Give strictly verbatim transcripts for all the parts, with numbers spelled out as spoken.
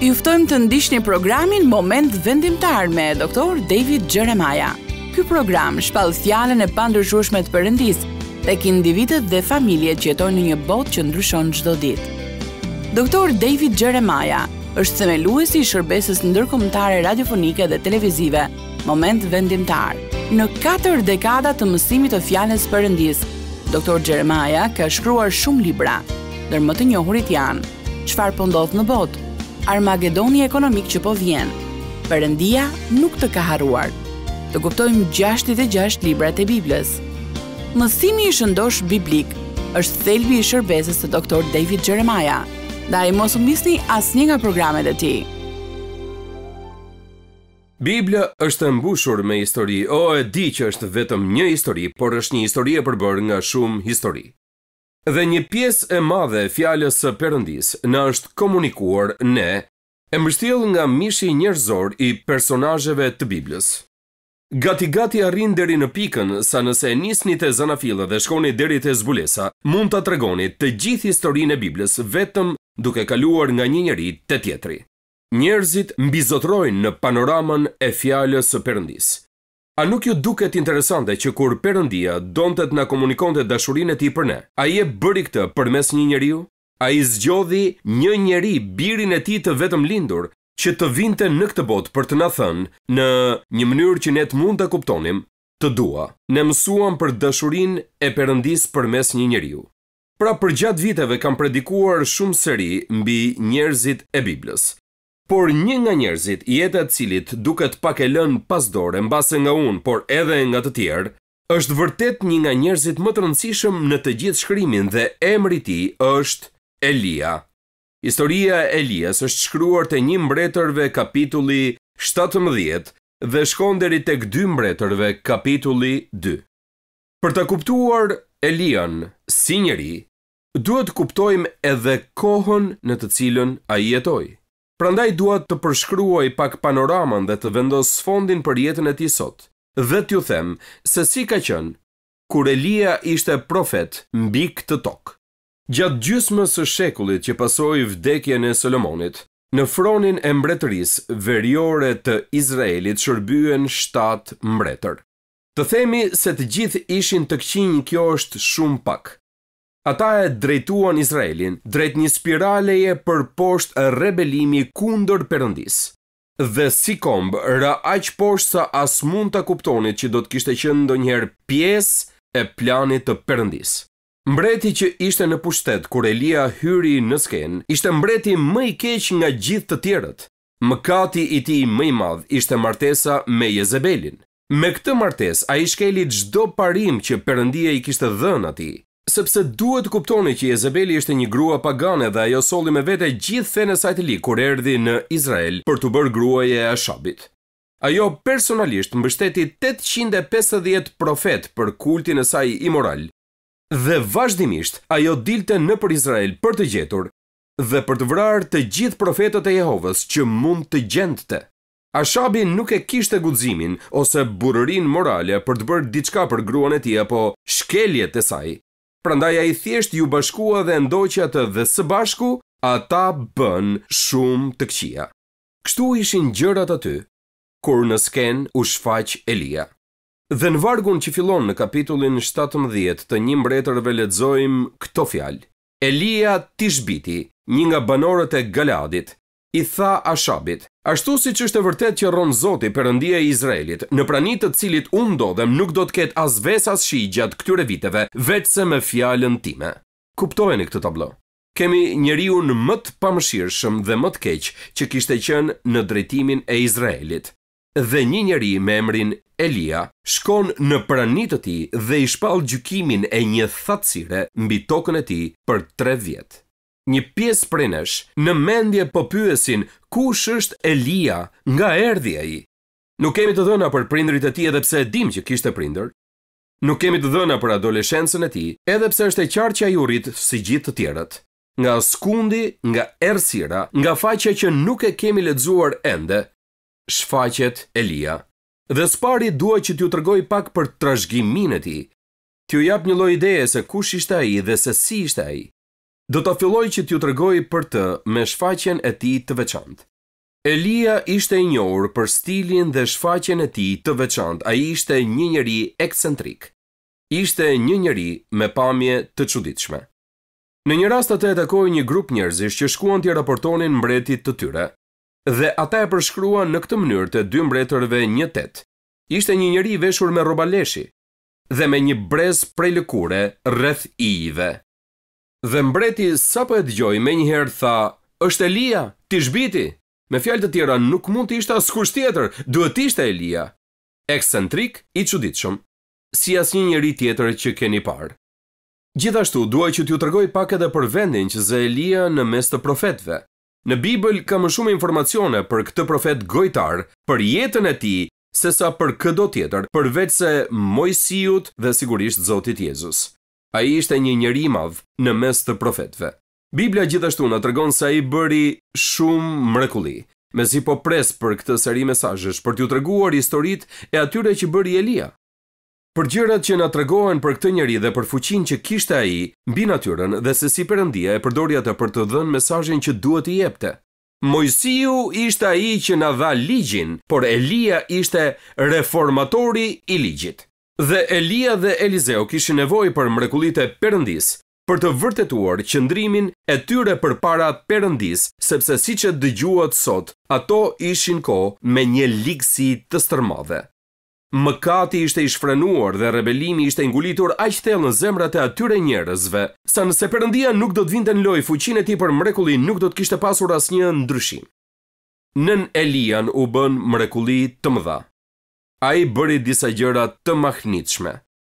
Ju ftojmë të ndiqni programin Moment Vendimtar me doktor David Jeremiah. Ky program shpall fjalën e pandryshueshme të Perëndisë tek individët dhe familjet që jetojnë në një botë që ndryshon çdo ditë. doktor David Jeremiah është themeluesi i shërbesës ndërkombëtare radiofonike dhe televizive Moment Vendimtar. Në katër dekada të mësimit të fjalës së Perëndisë, doktor Jeremiah ka shkruar shumë libra, ndër më të njohurit janë Çfarë po ndodh në botë, Armagedoni ekonomik që po vjen, Perëndia nuk të ka harruar. Të kuptojmë gjashtëdhjetë e gjashtë librat e Biblës. Mësimi i shëndosh biblik është thelbi i shërbesës së doktor David Jeremiah. Ndaj mos u misni asnjë nga programet e tij. Bibla është e mbushur me histori. O, e di që është vetëm një histori, por është një histori e përbërë nga shumë histori. Dhe një pjesë e madhe e fjalës së Perëndisë na është komunikuar ne, e mbështjell nga mishi njerëzor i personazheve të Biblës. Gati-gati arrin deri në pikën sa nëse e nisni te Zanafilla dhe shkoni deri te Zbulesa, mund ta tregoni të gjithë historinë e Biblës vetëm duke kaluar nga një njeri te tjetri. Njerëzit mbizotrojnë në panoramën e fjalës së Perëndisë. A nuk ju duket interesante që kur Perëndia donte të na komunikonte dashurinë e tij për ne, ai e bëri këtë përmes një njeriu? Ai zgjodhi një njeri, birin e tij të vetëm lindur, që të vinte në këtë botë për të na thënë në një mënyrë që ne të mund ta kuptonim, të dua. Ne mësuam për dashurinë e Perëndisë përmes një njeriu. Pra përgjatë viteve kam predikuar shumë seri mbi njerëzit e Biblës. Por një nga njerëzit, jeta e cilit duket pak e lënë pas dore mbase nga unë, por edhe nga të tjerë, është vërtet një nga njerëzit më të rëndësishëm në të gjithë shkrimin dhe emri i tij është Elia. Historia e Elias është shkruar te një mbretërve kapitulli shtatëmbëdhjetë dhe shkon deri tek dy mbretërve kapitulli dy. Për ta kuptuar Elian si njeri, duhet të kuptojmë edhe kohën në të cilën ai jetoi. Prandaj dua të përshkruaj pak panoramën dhe të vendos sfondin për jetën e tij sot. Dhe t'ju them se si ka qenë kur Elia ishte profet mbi këtë tokë. Gjatë gjysmës së shekullit që pasoi vdekjen e Solomonit, në fronin e mbretërisë veriore të Izraelit shërbyen shtatë mbretër. Të themi se të gjithë ishin të këqinj, kjo është shumë pak. Ata e drejtuan Izraelin drejt një spiraleje për poshtë rebelimi kundër Perëndisë. Dhe si komb ra aq poshtë sa as mund ta kuptonit që do të kishte qenë ndonjëherë pjesë e planit të Perëndisë. Mbreti që ishte në pushtet kur Elia hyri në skenë, ishte mbreti më i keq nga gjithë të tjerët. Mëkati i tij më i madh ishte martesa me Jezebelin. Me këtë martesë ai shkeli çdo parim që Perëndia i kishte dhënë atij. Sepse duhet të kuptoni që Jezebeli ishte një grua pagane dhe ajo solli me vete gjithë fenë e saj të ligjit kur erdhi në Izrael për të bërë gruaje e Ashabit. Ajo personalisht mbështeti tetëqind e pesëdhjetë profet për kultin e saj imoral. Dhe vazhdimisht ajo dilte nëpër Izrael për të gjetur dhe për të vrarë të gjithë profetët e Jehovës që mund të gjente. Ashabi nuk e kishte guximin ose burërinë morale për të bërë diçka për gruan e tij apo shkeljet e saj. Prandaj ai thjesht ju bashkua dhe ndoqi atë dhe së bashku ata bën shumë të këqija. Kështu ishin gjërat aty kur në skenë u shfaq Elia. Dhe në vargun që fillon në kapitullin shtatëmbëdhjetë të një mbretërve lexojmë këto fjalë. Elia Tishbiti, një nga banorët e Galadit, i tha Ashabit: ashtu siç është e vërtet që rron Zoti, Perëndia e Izraelit, në praninë të cilit unë ndodhem, nuk do të ketë as ves as shi gjatë këtyre viteve, vetëse me fjalën time. Kuptojeni këtë tablo. Kemi njeriun më të pamëshirshëm dhe më të keq që kishte qenë në drejtimin e Izraelit. Dhe një njeri me emrin Elia shkon në praninë të tij dhe i shpall gjykimin e një thatësire mbi tokën e tij për tre vjet. Një pjesë prej nesh në mendje po pyesin kush është Elia, nga erdhi ai. Nuk kemi të dhëna për prindrit e tij edhe pse e dim që kishte prindër. Nuk kemi të dhëna për adoleshencën e tij, edhe pse është e qartë që ai u rit si gjithë të tjerët. Nga skundi, nga errësira, nga faqja që nuk e kemi lexuar ende, shfaqet Elia. Dhe spari dua që t'ju tregoj pak për trashëgiminë e tij. T'ju jap një lloj ideje se kush ishte ai dhe se si ishte ai. Do ta filloj që t'ju tregoj për të me shfaqjen e tij të veçantë. Elia ishte i njohur për stilin dhe shfaqjen e tij të veçantë. Ai ishte një njeri ekscentrik. Ishte një njeri me pamje të çuditshme. Në një rast atë e takoi një grup njerëzish që shkuan t'i raportonin mbretit të tyre, dhe ata e përshkruan në këtë mënyrë të dy mbretërve një tet. Ishte një njeri i veshur me rroba leshi dhe me një brez prej lëkure rreth ijve. Dhe mbreti sapo e dëgjoi menjëherë tha: "Është Elia, ti zhbiti." Me fjalë të tjera, nuk mund të ishte askush tjetër, duhet të ishte Elia. Ekscentrik, i çuditshëm, si asnjë njeri tjetër që keni parë. Gjithashtu, dua që t'ju tregoj pak edhe për vendin që zë Elia në mes të profetëve. Në Bibël ka më shumë informacione për këtë profet gojtar, për jetën e tij, sesa për çdo tjetër, përveç se Mojsiut dhe sigurisht Zotit Jezus. Ai ishte një njeri i madh në mes të profetëve. Biblia gjithashtu na tregon se ai bëri shumë mrekulli. Mezi po pres për këtë seri mesazhesh për t'ju treguar historitë e atyre që bëri Elia. Për gjërat që na tregohen për këtë njeri dhe për fuqinë që kishte ai mbi natyrën dhe se si Perëndia e përdori atë për të dhënë mesazhin që duhet i jepte. Mojsiu ishte ai që na dha ligjin, por Elia ishte reformatori i ligjit. Dhe Elia dhe Eliseu kishin nevojë për mrekullitë e Perëndisë për të vërtetuar qëndrimin e tyre përpara Perëndisë, sepse siç e dëgjuat sot, ato ishin kohë me një ligësi të stërmadhe. Mëkati ishte i shfrenuar dhe rebelimi ishte ngulitur aq thellë në zemrat e atyre njerëzve, sa nëse Perëndia nuk do të vinte në lojë fuqinë e tij për mrekulli, nuk do të kishte pasur asnjë ndryshim. Nën Elian u bën mrekulli të mëdha. Ai bëri disa gjëra të mahnitshme.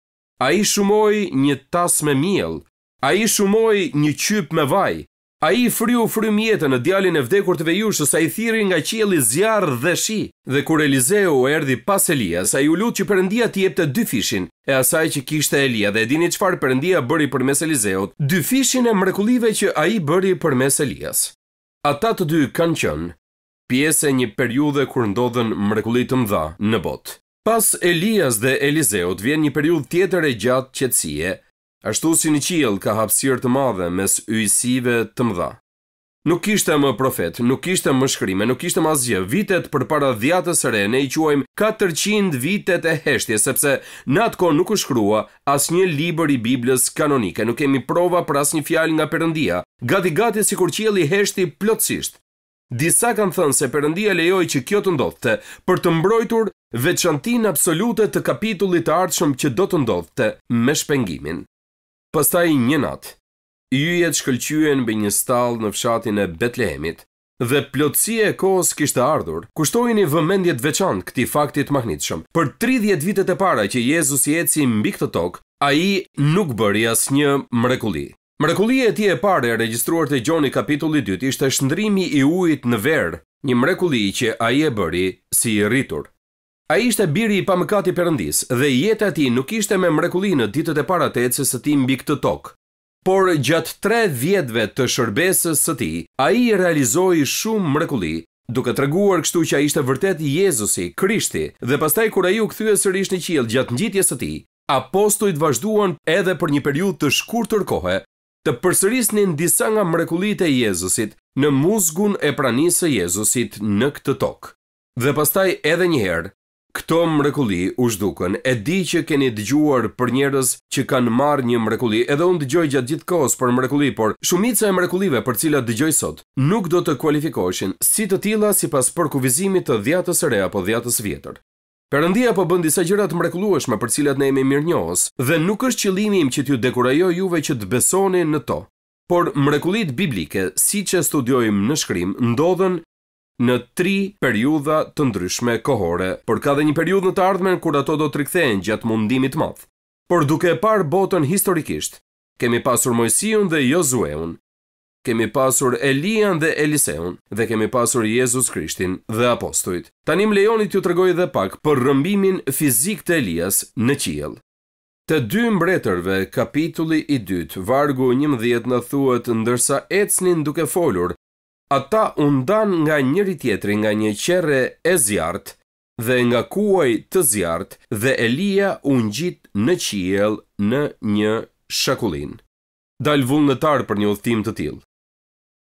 Ai shumoi një tas me miell. Ai shumoi një qyp me vaj. Ai fryu frymjetën në djalin e vdekur të Vejushës, ai thirri nga qielli zjarr dhe shi. Dhe kur Eliseu erdhi pas Elias, ai u lut që Perëndia t'i jepte dy fishin e asaj që kishte Elia, dhe e dini çfarë Perëndia bëri përmes Eliseut? Dy fishin e mrekullive që ai bëri përmes Elias. Ata të dy kanë qenë pjesë e një periudhe kur ndodhen mrekulli të mëdha në botë. Pas Elias dhe Eliseut vjen një periudhë tjetër e gjatë qetësie. Ashtu si në qiell ka hapësirë të madhe mes yjsive të mëdha. Nuk kishte më profet, nuk kishte më shkrime, nuk kishte më asgjë. Vitet përpara dhjatës së re ne i quajmë katërqind vitet e heshtjes, sepse në atë kohë nuk u shkrua asnjë libër i Biblës kanonike. Nuk kemi prova për asnjë fjalë nga Perëndia. Gati gati sikur qielli heshti plotësisht. Disa kanë thënë se Perëndia lejoi që kjo të ndodhte për të mbrojtur veçantinë absolute të kapitullit të ardhshëm që do të ndodhte me shpengimin. Pastaj një natë, yjet shkëlqyen mbi një stall në fshatin e Betlehemit, dhe plotësia e kohës kishte ardhur. Kushtojini vëmendje të veçantë këtij fakti të mahnitshëm. Për tridhjetë vitet e para që Jezusi eci mbi këtë tokë, ai nuk bëri asnjë mrekulli. Mrekullia e tij e parë e regjistruar te Gjoni kapitulli dy ishte shndrimi i ujit në verë, një mrekulli që ai e bëri si i rritur. Ai ishte biri i pamëkati Perëndisë dhe jeta e tij nuk ishte me mrekulli në ditët e para të ecjes së tij mbi këtë tokë. Por gjatë tre vjetëve të shërbesës së tij, ai realizoi shumë mrekulli, duke treguar kështu që ai ishte vërtet Jezusi, Krishti, dhe pastaj kur ai u kthye sërish në qiell gjatë ngjitjes së tij, apostujt vazhduan edhe për një periudhë të shkurtër kohe të përsërisnin disa nga mrekullitë e Jezusit në muzgun e pranisë së Jezusit në këtë tokë. Dhe pastaj edhe një herë këto mrekulli u zhdukën. E di që keni dëgjuar për njerëz që kanë marrë një mrekulli, edhe unë dëgjoj gjatë gjithë kohës për mrekulli, por shumica e mrekullive për cilat dëgjoj sot nuk do të kualifikoheshin si të tilla sipas përkufizimit të dhjatës së re apo dhjatës vjetër. Perëndia po bën disa gjëra të mrekullueshme për cilat ne jemi mirënjohës, dhe nuk është qëllimi im që t'ju dekurajoj juve që të besoni në to. Por mrekullitë biblike, siç e studiojmë në shkrim, ndodhen në tri periudha të ndryshme kohore, por ka dhe një periudhë në të ardhmen kur ato do të rikthehen gjatë mundimit të madh. Por duke e parë botën historikisht, kemi pasur Mojsiun dhe Josueun, kemi pasur Elian dhe Eliseun, dhe kemi pasur Jezus Krishtin dhe apostujt. Tani më lejoni t'ju tregoj edhe pak për rrëmbimin fizik të Elias në qiell. Të dy mbretërve, kapitulli i dytë, vargu njëmbëdhjetë na thuhet, ndërsa ecnin duke folur, ata u ndan nga njëri tjetri nga një qerre e zjarrt dhe nga kuaj të zjarrt, dhe Elia u ngjit në qiell në një shakullin. Dal vullnetar për një udhtim të tillë.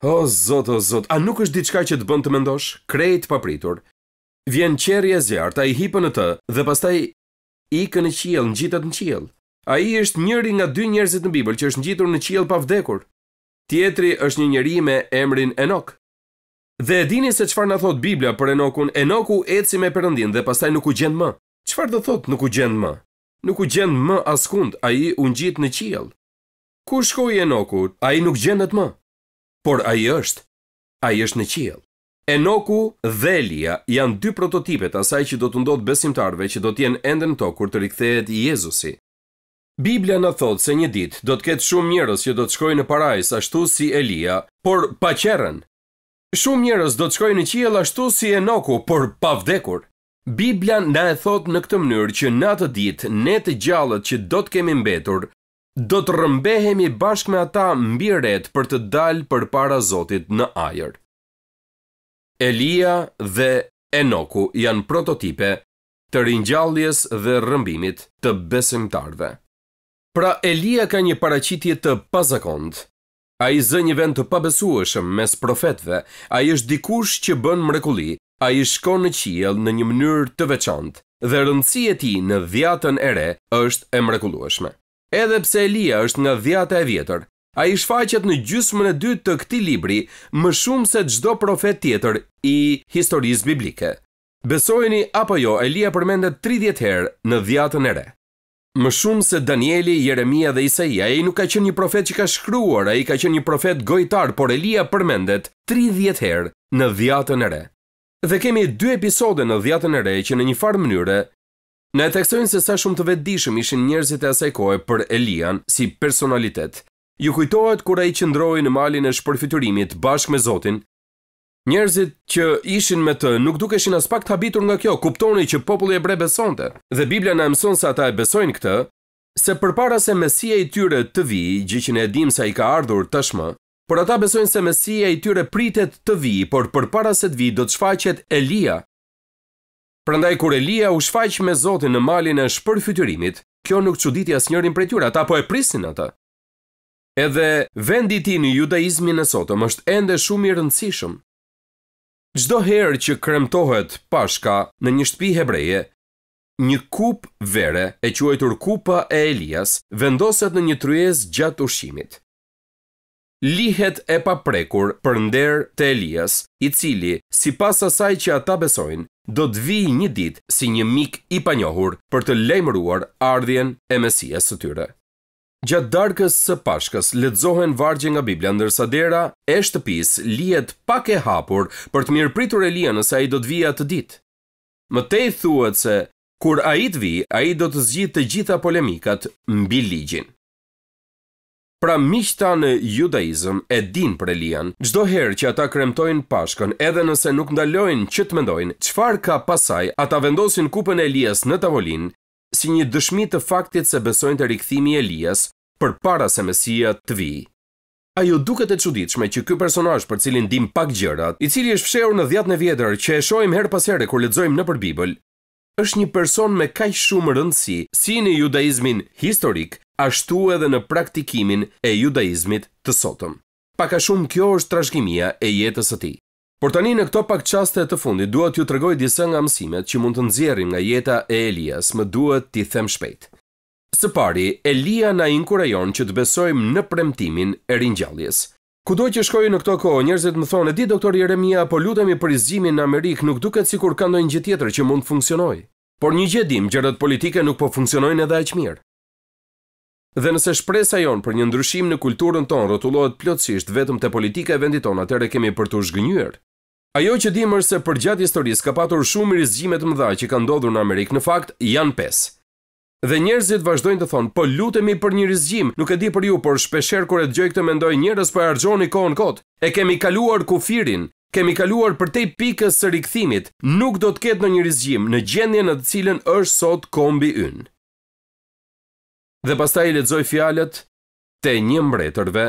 O, zot, o, zot, a nuk është diçka që të bën të mendosh? Krejt papritur. Vjen qerri e zjarrt, ai hipën në të dhe pastaj ikën në qiell, ngjitet në qiell. Ai është njëri nga dy njerëzit në Bibël që është ngjitur në qiell pa vdekur. Tjetri është një njeri me emrin Enok. Dhe e dini se çfarë na thot Bibla për Enokun? Enoku eci me Perëndin dhe pastaj nuk u gjend më. Çfarë do thot nuk u gjend më? Nuk u gjend më askund, ai u ngjit në qiell. Ku shkoi Enoku? Ai nuk gjendet më. Por ai është. Ai është në qiell. Enoku dhe Elia janë dy prototipet asaj që do të ndodhë besimtarëve që do të jenë ende në tokë kur të rikthehet Jezusi. Biblia na thot se një ditë do të ketë shumë njerëz që do të shkojnë në parajs ashtu si Elia, por pa qerrën. Shumë njerëz do të shkojnë në qiell ashtu si Enoku, por pa vdekur. Biblia na e thot në këtë mënyrë që në atë ditë ne të gjallët që do të kemi mbetur, do të rrëmbehemi bashkë me ata mbi ret për të dalë përpara Zotit në ajër. Elia dhe Enoku janë prototipe të ringjalljes dhe rrëmbimit të besimtarëve. Pra Elia ka një paraqitje të pazakontë. Ai zë një vend të pabesueshëm mes profetëve, ai është dikush që bën mrekulli, ai shkon në qiell në një mënyrë të veçantë dhe rëndësia e tij në dhjatën e re është e mrekullueshme. Edhe pse Elia është nga dhjata e vjetër, ai shfaqet në gjysmën e dytë të këtij libri më shumë se çdo profet tjetër i historisë biblike. Besojeni apo jo, Elia përmendet tridhjetë herë në dhjatën e re. Më shumë se Danieli, Jeremia dhe Isaia, ai nuk ka qenë një profet që ka shkruar, ai ka qenë një profet gojtar, por Elia përmendet tridhjetë herë në dhjatën e re. Dhe kemi dy episode në dhjatën e re që në një farë mënyre na e theksojnë se sa shumë të vetëdijshëm ishin njerëzit e asaj kohe për Elian si personalitet. Ju kujtohet kur ai qëndroi në malin e shpërfytyrimit bashkë me Zotin? Njerëzit që ishin me të nuk dukeshin as pak të habitur nga kjo, kuptonin që populli hebre besonte. Dhe Biblia na mëson se ata e besojnë këtë, se përpara se Mesia i tyre të vijë, gjë që ne e dimë se ai ka ardhur tashmë, por ata besojnë se Mesia i tyre pritet të vijë, por përpara se të vijë do të shfaqet Elia. Prandaj kur Elia u shfaq me Zotin në malin e shpërfytyrimit, kjo nuk çuditi asnjërin prej tyre, ata po e prisnin atë. Edhe vendi i tij në judaizmin e sotëm është ende shumë i rëndësishëm. Çdo herë që kremtohet pashka në një shtëpi hebreje, një kup vere e quajtur kupa e Elias vendoset në një tryezë gjatë ushqimit. Lihet e paprekur për nder të Elias, i cili, sipas asaj që ata besojnë, do të vijë një ditë si një mik i panjohur për të lajmëruar ardhjen e Mesias së tyre. Gjatë darkës së Pashkës lexohen vargje nga Bibla, ndërsa dera e shtëpisë lihet pak e hapur për të mirëpritur Elia nëse ai do të vijë atë ditë. Mëtej thuhet se kur ai të vijë, ai do të zgjidhë të gjitha polemikat mbi ligjin. Pra miqta në judaizëm e din për Elian, çdo herë që ata kremtojnë Pashkën, edhe nëse nuk ndalojnë që të mendojnë çfarë ka pasaj, ata vendosin kupën e Elias në tavolinë si një dëshmi të faktit se besojnë të rikthimi i Elias përpara se Mesia të vijë. Ajo duket e çuditshme që ky personazh për cilin dim pak gjërat, i cili është fshehur në dhjetën e vjetër që e shohim her pas here kur lexojmë nëpër Bibël, është një person me kaq shumë rëndësi si në judaizmin historik, ashtu edhe në praktikimin e judaizmit të sotëm. Pak a shumë kjo është trashëgimia e jetës së tij. Por tani në këto pak çaste të fundit duhet t'ju tregoj disa nga mësimet që mund të nxjerrim nga jeta e Elias, më duhet t'i them shpejt. Së pari, Elia na inkurajon që të besojmë në premtimin e ringjalljes. Kudo që shkoj në këto kohë, njerëzit më thonë, "Di doktor Jeremia, po lutemi për rizgjimin në Amerikë, nuk duket sikur ka ndonjë gjë tjetër që mund të funksionojë." Por një gjë dim, gjërat politike nuk po funksionojnë edhe aq mirë. Dhe nëse shpresa jon për një ndryshim në kulturën tonë rrotullohet plotësisht vetëm te politika e vendit tonë, atëherë kemi për të zhgënjur. Ajo që dim është se përgjatë historisë ka patur shumë rizgjime të mëdha që kanë ndodhur në Amerikë, në fakt janë pesë. Dhe njerëzit vazhdojnë të thonë, "Po lutemi për një rizgjim, nuk e di për ju, por shpeshherë kur e dëgjoj këtë mendoj, njerëz po e harxhoni kohën kot. E kemi kaluar kufirin, kemi kaluar përtej pikës së rikthimit, nuk do të ketë ndonjë rizgjim në gjendjen në të cilën është sot kombi ynë." Dhe pastaj i lexoj fjalët te një mbretërve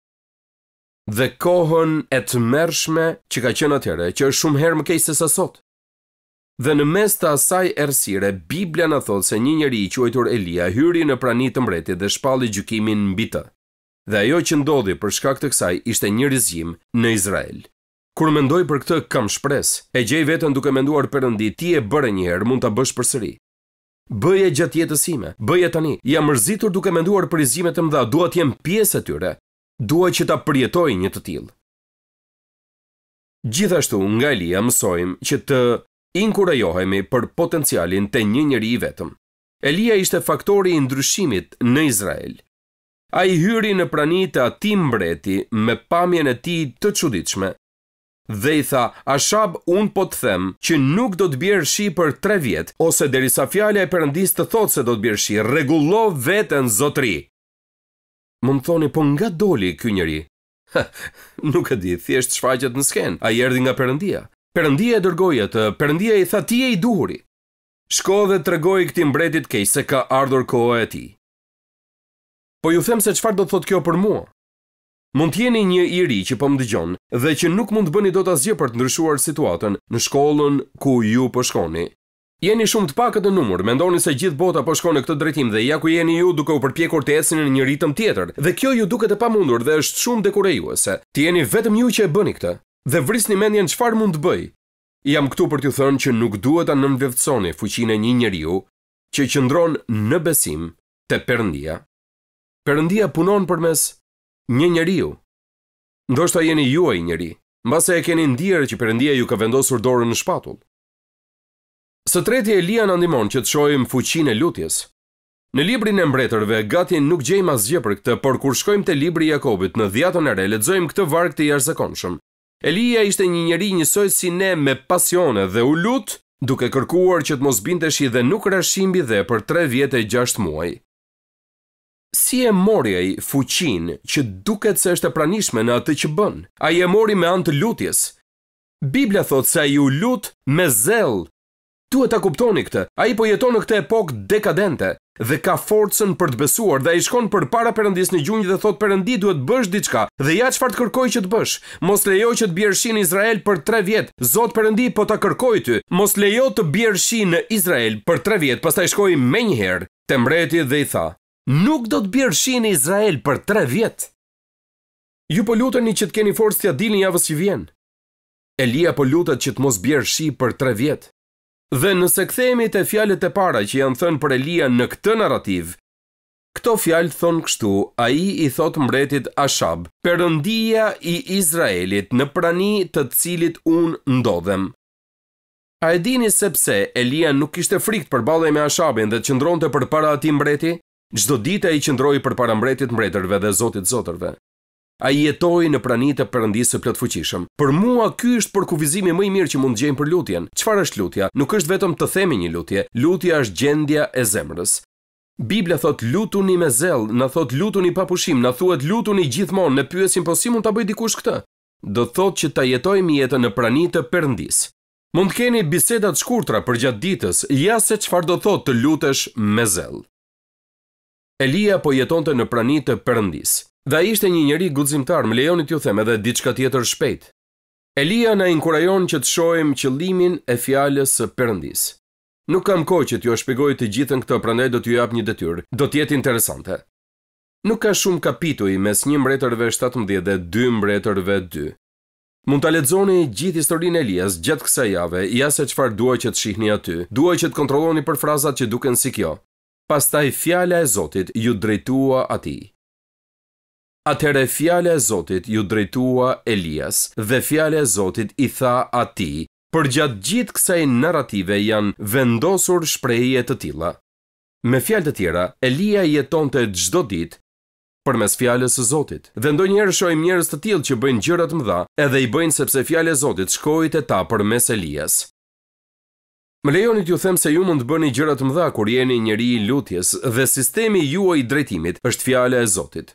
dhe kohën e tmerrshme që ka qenë atëherë, që është shumë herë më keq se sa sot. Dhe në mes të asaj errësire, Biblia na thot se një njeri i quajtur Elia hyri në prani të mbretit dhe shpalli gjykimin mbi të. Dhe ajo që ndodhi për shkak të kësaj ishte një rrëzim në Izrael. Kur mendoj për këtë kam shpresë, e gjej veten duke menduar Perëndi, ti e bëre një herë, mund ta bësh përsëri. Bëje gjatë jetës ime, bëje tani. Jam mërzitur duke menduar për rrëzime të mëdha, dua të jem pjesë e tyre. Dua që ta përjetoj një të tillë. Gjithashtu, nga Elia mësojmë që të inkurajohemi për potencialin të një njeri i vetëm. Elia ishte faktori i ndryshimit në Izrael. Ai hyri në prani të atij mbreti me pamjen e tij të çuditshme. Dhe i tha, Ashab, unë po të them që nuk do të bjerë shi për tre vjet, ose derisa fjala e Perëndis të thotë se do të bjerë shi, rregullo veten zotëri. Më më thoni, po nga doli ky njeri? Ha, nuk e di, thjesht shfaqet në sken, ai erdhi nga Perëndia. Perëndia e dërgoi atë, Perëndia i tha ti je i duhuri. Shko dhe tregoj këtij mbretit keq se ka ardhur koha e tij. Po ju them se çfarë do të thotë kjo për mua. Mund t'jeni një i ri që po më dëgjon dhe që nuk mund të bëni dot asgjë për të ndryshuar situatën në shkollën ku ju po shkoni. Jeni shumë të pakët në numër, mendoni se gjithë bota po shkon në këtë drejtim dhe ja ku jeni ju duke u përpjekur të ecni në një ritëm tjetër, dhe kjo ju duket e pamundur dhe është shumë dekurajuese. Ti jeni vetëm ju që e bëni këtë dhe vrisni mendjen çfarë mund të bëj. Jam këtu për t'ju thënë që nuk duhet ta nënvlerësoni fuqinë e një njeriu që qëndron në besim te Perëndia. Perëndia punon përmes një njeriu. Ndoshta jeni ju ai njeri, mbase e keni ndier që Perëndia ju ka vendosur dorën në shpatull. Së treti, Elia na ndihmon që të shohim fuqinë e lutjes. Në librin e mbretërve gati nuk gjejmë asgjë për këtë, por kur shkojmë te libri i Jakobit në dhjetën e re, lexojmë këtë varg të jashtëzakonshëm. Elia ishte një njeri njësoj si ne me pasione dhe u lut duke kërkuar që të mos binte shi dhe nuk rashimbi dhe për tre vjet e gjashtë muaj. Si e mori ai fuqinë që duket se është e pranishme në atë që bën? Ai e mori me anë të lutjes. Bibla thot se ai u lut me zell. Duhet ta kuptoni këtë. Ai po jeton në këtë epokë dekadente dhe ka forcën për të besuar dhe ai shkon përpara Perëndis në gjunjë dhe thot Perëndi duhet bësh diçka dhe ja çfarë të kërkoj që të bësh. Mos lejo që të bjerë shi në Izrael për tre vjet. Zot Perëndi po ta kërkoj ty. Mos lejo të bjerë shi në Izrael për tre vjet. Pastaj shkoi menjëherë te mbreti dhe i tha: nuk do të bjerë shi në Izrael për tre vjet. Ju po luteni që të keni forcë t'ia dilni javës që vjen. Elia po lutet që të mos bjerë shi për tre vjet. Dhe nëse kthehemi te fjalët e para që janë thënë për Elia në këtë narrativ, këto fjalë thon kështu, ai i thot mbretit Ashab, Perëndia i Izraelit në prani të cilit unë ndodhem. A e dini sepse Elia nuk kishte frikë përballje me Ashabin dhe qëndronte përpara atij mbreti? Çdo ditë ai qëndroi përpara mbretit mbretërve dhe Zotit zotërve. Ai jetoi në prani të Perëndisë së plotfuqishëm. Për mua ky është përkufizimi më i mirë që mund të gjejmë për lutjen. Çfarë është lutja? Nuk është vetëm të themi një lutje. Lutja është gjendja e zemrës. Bibla thot lutuni me zell, na thot lutuni pa pushim, na thuhet lutuni gjithmonë. Ne pyesim po si mund ta bëj dikush këtë? Do thot që ta jetojmë jetën në prani të Perëndisë. Mund të keni biseda të shkurtra përgjatë ditës, ja se çfarë do thot të lutesh me zell. Elia po jetonte në prani të Perëndisë. Dhe ai ishte një njeri guximtar, më lejoni t'ju them edhe diçka tjetër shpejt. Elia na inkurajon që të shohim qëllimin e fjalës së Perëndisë. Nuk kam kohë që t'ju shpjegoj të gjithën këtë, prandaj do t'ju jap një detyrë. Do të jetë interesante. Nuk ka shumë kapituj mes një mbretërve shtatëmbëdhjetë dhe dy mbretërve dy. Mund ta lexoni gjithë historinë e Elias gjatë kësaj jave, ja se çfarë dua që të shihni aty. Dua që të kontrolloni për frazat që duken si kjo. Pastaj fjala e Zotit ju drejtua atij. Atëherë fjala e Zotit ju drejtua Elias dhe fjala e Zotit i tha atij. Përgjatë gjithë kësaj narrative janë vendosur shprehje të tilla. Me fjalë të tjera, Elia jetonte çdo ditë përmes fjalës së Zotit. Dhe ndonjëherë shohim njerëz të tillë që bëjnë gjëra të mëdha, edhe i bëjnë sepse fjala e Zotit shkoi te ta përmes Elias. Më lejoni t'ju them se ju mund të bëni gjëra të mëdha kur jeni njeri i lutjes dhe sistemi juaj i drejtimit është fjala e Zotit.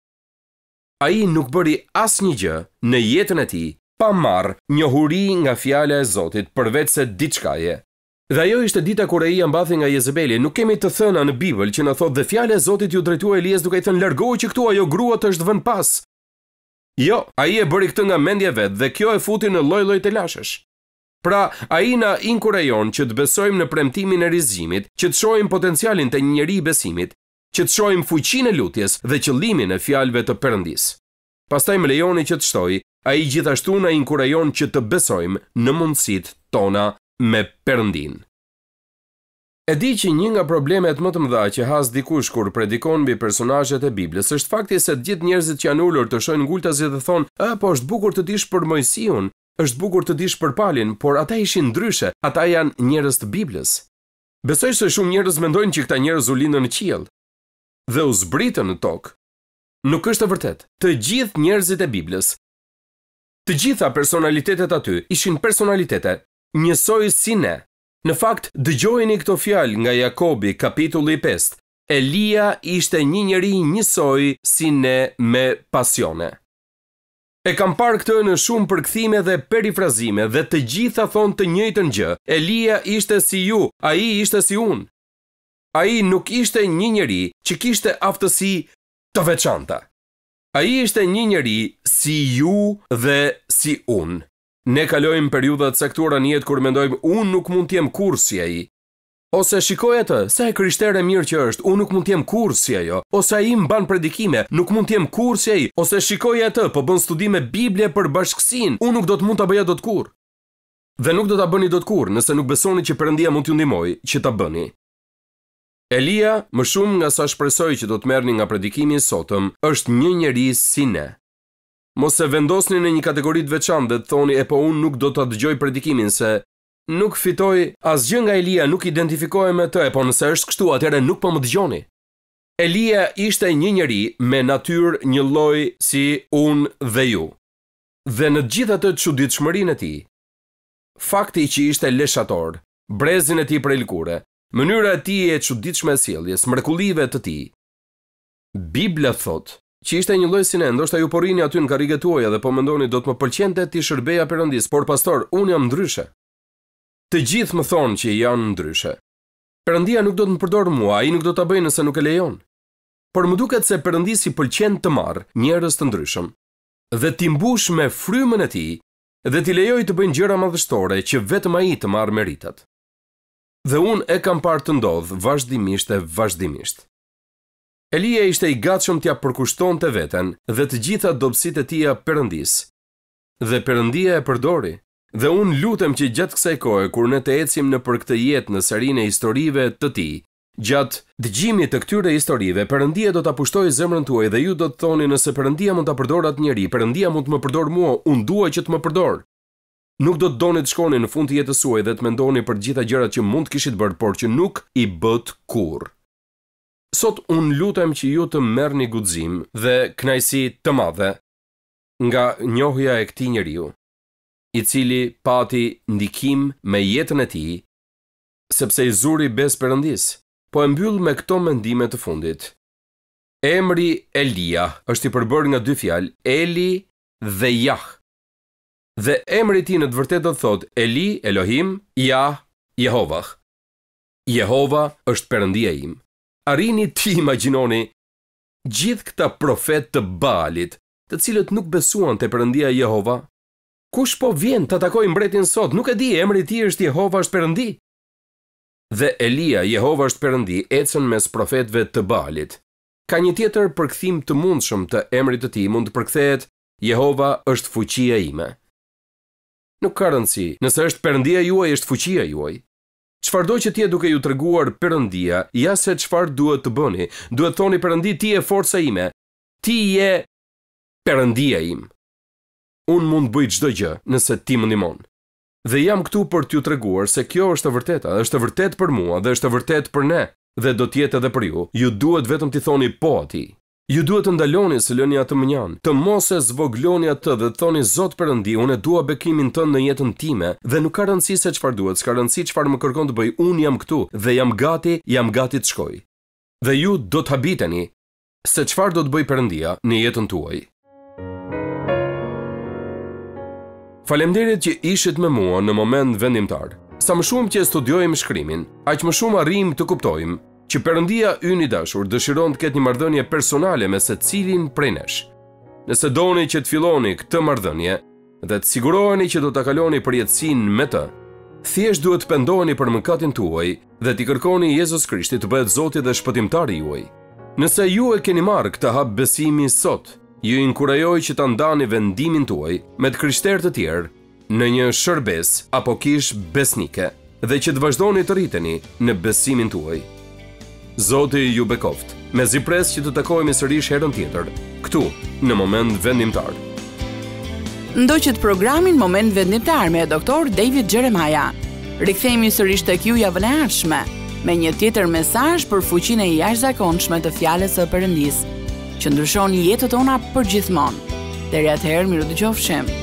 Ai nuk bëri asnjë gjë në jetën e tij pa marrë njohuri nga fjala e Zotit përveç se diçkaje. Dhe ajo ishte dita kur ai mbathi nga Jezebeli. Nuk kemi të thëna në Bibël që na thotë dhe fjala e Zotit ju drejtua Elias duke i thënë largohu që këtu ajo grua të është vënë pas. Jo, ai e bëri këtë nga mendja vet dhe kjo e futi në lloj-lloj të lashësh. Pra, ai na inkurajon që të besojmë në premtimin e rizimit, që të shohim potencialin të një njeri i besimit, që të shohim fuqinë e lutjes dhe qëllimin e fjalëve të Perëndis. Pastaj më lejoni që të shtoj, ai gjithashtu na inkurajon që të besojmë në mundësitë tona me Perëndin. E di që një nga problemet më të mëdha që has dikush kur predikon mbi personazhet e Biblës është fakti se të gjithë njerëzit që janë ulur të shohin ngultazi dhe thonë: "A, po është bukur të dish për Mojsiun, është bukur të dish për Palin, por ata ishin ndryshe, ata janë njerëz të Biblës." Besoj se shumë njerëz mendojnë që këta njerëz u lindën në qiell dhe u zbritën në tokë. Nuk është e vërtetë. Të gjithë njerëzit e Biblës, të gjitha personalitetet aty ishin personalitete njësoj si ne. Në fakt, dëgjojeni këto fjalë nga Jakobi, kapitulli pesë. Elia ishte një njeri njësoj si ne me pasione. E kam parë këtë në shumë përkthime dhe perifrazime dhe të gjitha thonë të njëjtën gjë. Elia ishte si ju, ai ishte si unë. Ai nuk ishte një njeri që kishte aftësi të veçanta. Ai ishte një njeri si ju dhe si unë. Ne kalojmë periudha të caktuara në jetë kur mendojmë unë nuk mund të jem kurrë si ai. Ose shikoj atë, sa e krishterë mirë që është, unë nuk mund të jem kurrë si ajo. Ose ai mban predikime, nuk mund të jem kurrë si ai. Ose shikoj atë, po bën studime Biblie për bashkësinë, unë nuk do të mund ta bëja dot kurrë. Dhe nuk do ta bëni dot kurrë nëse nuk besoni që Perëndia mund t'ju ndihmojë që ta bëni. Elia, më shumë nga sa shpresoj që do të merrni nga predikimi i sotëm, është një njeri si ne. Mos e vendosni në një kategori të veçantë dhe të thoni e po unë nuk do ta dëgjoj predikimin se nuk fitoj asgjë nga Elia, nuk identifikohem me të, e po nëse është kështu, atëherë nuk po më dëgjoni. Elia ishte një njeri me natyrë një lloj si unë dhe ju. Dhe në gjithë atë çuditshmërinë e tij, fakti që ishte leshator, brezin e tij prej lëkure, mënyra e tij e çuditshme e sjelljes, mrekullive të tij. Bibla thotë që ishte një lloj si ne, ndoshta ju po rrini aty në karriget tuaja dhe po mendoni do të më pëlqente ti shërbeja Perëndis, por pastor, unë jam ndryshe. Të gjithë më thonë që janë ndryshe. Perëndia nuk do të më përdor mua, ai nuk do ta bëjë nëse nuk e lejon. Por më duket se Perëndisi pëlqen të marr njerëz të ndryshëm dhe t'i mbush me frymën e tij dhe t'i lejoj të bëjnë gjëra madhështore që vetëm ai të marr meritat. Dhe unë e kam parë të ndodh vazhdimisht e vazhdimisht. Elia ishte i gatshëm t'ja përkushtonte veten dhe të gjitha dobësitë e tija Perëndis. Dhe Perëndia e përdori. Dhe unë lutem që gjatë kësaj kohe kur ne të ecim në për këtë jetë në serinë e historive të tij, gjatë dëgjimit të këtyre historive, Perëndia do ta pushtojë zemrën tuaj dhe ju do të thoni nëse Perëndia mund ta përdor atë njeri, Perëndia mund të më përdor mua, unë dua që të më përdor. Nuk do të doni të shkoni në fund të jetës suaj dhe të mendoni për gjitha gjërat që mund të kishit bërë, por që nuk i bët kurrë. Sot unë lutem që ju të merrni guxim dhe kënaqësi të madhe nga njohja e këtij njeriu, i cili pati ndikim me jetën e tij, sepse i zuri bes Perëndis, po e mbyll me këto mendime të fundit. Emri Elia është i përbërë nga dy fjalë, Eli dhe Jah. Dhe emri i tij në të vërtetë do të thotë Eli, Elohim, Jah, Jehova. Jehova është Perëndia im. Arrini ti imagjinoni gjithë këta profet të Baalit, të cilët nuk besuan te Perëndia Jehova. Kush po vjen të takoj mbretin sot, nuk e di, emri i tij është Jehova është Perëndi. Dhe Elia, Jehova është Perëndi, ecën mes profetëve të Baalit. Ka një tjetër përkthim të mundshëm të emrit të tij, mund të përkthehet Jehova është fuqia ime. Nuk ka rëndësi, nëse është Perëndia juaj, është fuqia juaj. Çfarëdo që ti e duke ju treguar Perëndia, ja se çfarë duhet të bëni. Duhet thoni Perëndi, ti je forca ime. Ti je Perëndia im. Unë mund bëj çdo gjë nëse ti më ndihmon. Dhe jam këtu për t'ju treguar se kjo është e vërteta, është e vërtetë për mua dhe është e vërtetë për ne, dhe do të jetë edhe për ju. Ju duhet vetëm t'i thoni po atij. Ju duhet të ndaloni se lëni atë mënjan, të mos e zvogloni atë dhe të thoni Zot Perëndi, unë dua bekimin tënd në jetën time dhe nuk ka rëndësi se çfarë duhet, s'ka rëndësi çfarë më kërkon të bëj, unë jam këtu dhe jam gati, jam gati të shkoj. Dhe ju do të habiteni se çfarë do të bëj Perëndia në jetën tuaj. Faleminderit që ishit me mua në moment vendimtar. Sa më shumë që studiojmë shkrimin, aq më shumë arrim të kuptojmë që Perëndia ynë i dashur dëshiron të ketë një marrëdhënie personale me secilin prej nesh. Nëse doni që të filloni këtë marrëdhënie dhe të siguroheni që do ta kaloni përjetësinë me të, thjesht duhet të pendoheni për mëkatin tuaj dhe t'i kërkoni Jezus Krishtit të bëhet Zoti dhe shpëtimtari juaj. Nëse ju e keni marrë këtë hap besimi sot, ju inkurajoj që ta ndani vendimin tuaj me të krishterë të tjerë në një shërbes apo kish besnike dhe që të vazhdoni të rriteni në besimin tuaj. Zoti ju bekoft, me zipres që të takohemi sërish herën tjetër, këtu, në Moment Vendimtar. Ndoqët programin Moment Vendimtar me doktor David Jeremiah. Rikthehemi sërish tek ju javën e ardhshme me një tjetër mesazh për fuqinë e jashtëzakonshme të fjalës së Perëndisë, që ndryshon jetën tona përgjithmonë. Deri atëherë, miru dëgjofshim.